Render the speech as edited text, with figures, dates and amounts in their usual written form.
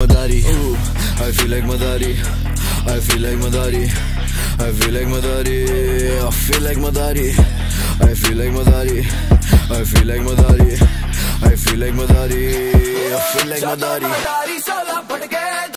Madari. I feel like Madari. I feel like Madari. I feel like Madari. I feel like Madari. I feel like Madari. I feel like Madari. I feel like Madari. I feel like Madari.